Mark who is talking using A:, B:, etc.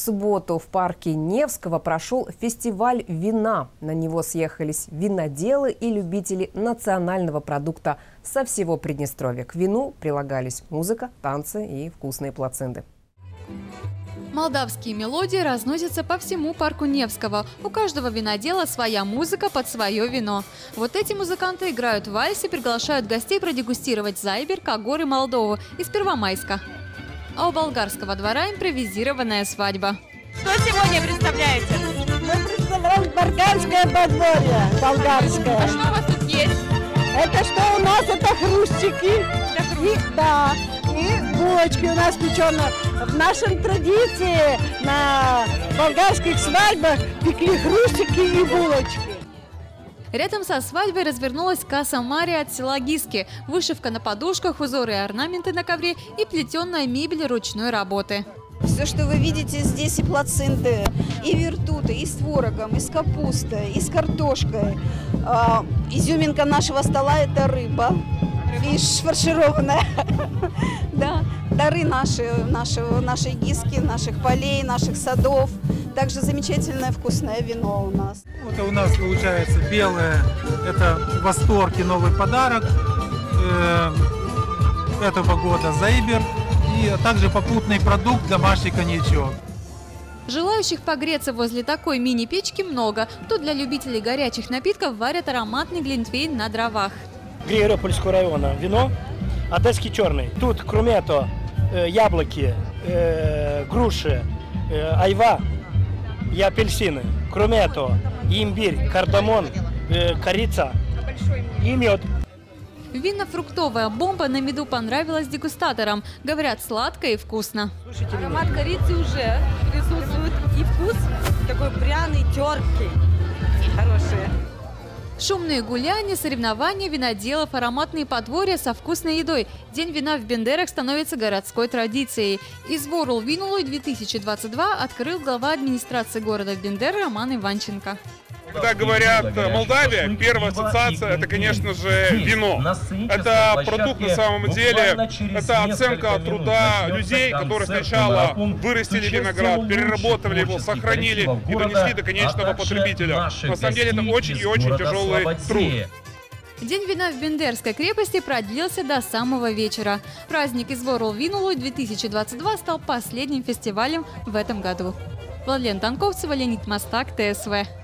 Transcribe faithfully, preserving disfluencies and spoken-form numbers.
A: субботу в парке Невского прошел фестиваль вина. На него съехались виноделы и любители национального продукта со всего Приднестровья. К вину прилагались музыка, танцы и вкусные плаценты.
B: Молдавские мелодии разносятся по всему парку Невского. У каждого винодела своя музыка под свое вино. Вот эти музыканты играют в вальсе, приглашают гостей продегустировать зайбер, Кагор и Молдову из Первомайска. А у болгарского двора импровизированная свадьба.
C: Что сегодня представляете?
D: Мы представляем болгарское подворье. Болгарское.
C: А что у вас тут есть?
D: Это что у нас? Это хрустики.
C: Это хруст.
D: И, да. И булочки у нас печеные. В нашей традиции на болгарских свадьбах пекли хрустики и булочки.
B: Рядом со свадьбой развернулась касса Мария от села Гиски. Вышивка на подушках, узоры и орнаменты на ковре и плетеная мебель ручной работы.
E: Все, что вы видите здесь, и плаценты, и вертуты, и с творогом, и с капустой, и с картошкой. А, изюминка нашего стола – это рыба, фиш фаршированная. Да, дары наши, нашего, нашей Гиски, наших полей, наших садов. Также замечательное вкусное вино у нас.
F: Вот у нас получается белое, это восторг и новый подарок э, этого года зайбер, и также попутный продукт домашний коньячок.
B: Желающих погреться возле такой мини-печки много. Тут для любителей горячих напитков варят ароматный глинтвейн на дровах.
G: Григорьопольского района вино, одесский черный. Тут, кроме этого, э, яблоки, э, груши, э, айва и апельсины. Кроме этого, имбирь, кардамон, э, корица и мед.
B: Винно-фруктовая бомба на меду понравилась дегустаторам. Говорят, сладко и вкусно.
C: Аромат корицы уже присутствует. И вкус такой пряный, терпкий. Хороший.
B: Шумные гуляния, соревнования виноделов, ароматные подворья со вкусной едой. День вина в Бендерах становится городской традицией. Изворул Винулой две тысячи двадцать два открыл глава администрации города Бендер Роман Иванченко.
H: Когда говорят Молдавия, первая ассоциация – это, конечно же, вино. Это продукт на самом деле, это оценка труда людей, которые сначала вырастили виноград, переработали его, сохранили и донесли до конечного потребителя. На самом деле это очень и очень тяжелый труд.
B: День вина в Бендерской крепости продлился до самого вечера. Праздник Изворул Винулой две тысячи двадцать два стал последним фестивалем в этом году. Владлена Танковцева, Леонид Мастак, ТСВ.